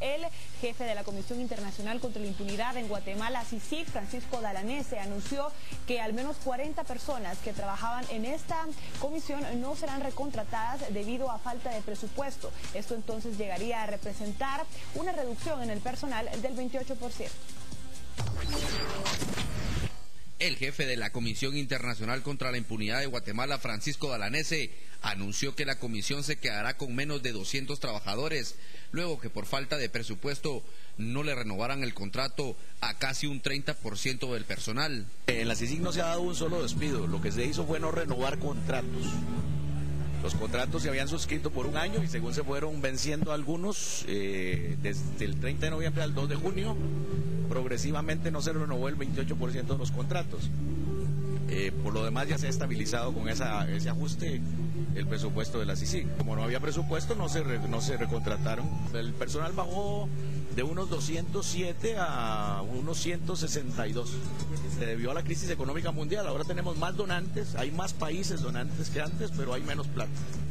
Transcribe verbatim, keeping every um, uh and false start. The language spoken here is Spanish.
El jefe de la Comisión Internacional contra la Impunidad en Guatemala, C I C I G, Francisco Dalanese, anunció que al menos cuarenta personas que trabajaban en esta comisión no serán recontratadas debido a falta de presupuesto. Esto entonces llegaría a representar una reducción en el personal del veintiocho por ciento. El jefe de la Comisión Internacional contra la Impunidad de Guatemala, Francisco Dalanese, anunció que la comisión se quedará con menos de doscientos trabajadores, luego que por falta de presupuesto no le renovaran el contrato a casi un treinta por ciento del personal. En la C I C I G no se ha dado un solo despido, lo que se hizo fue no renovar contratos. Los contratos se habían suscrito por un año y según se fueron venciendo algunos, eh, desde el treinta de noviembre al dos de junio, progresivamente no se renovó el veintiocho por ciento de los contratos. Eh, por lo demás ya se ha estabilizado con esa, ese ajuste el presupuesto de la C I C I G. Como no había presupuesto, no se, re, no se recontrataron. El personal bajó de unos doscientos siete a unos ciento sesenta y dos. Se debió a la crisis económica mundial. Ahora tenemos más donantes, hay más países donantes que antes, pero hay menos plata.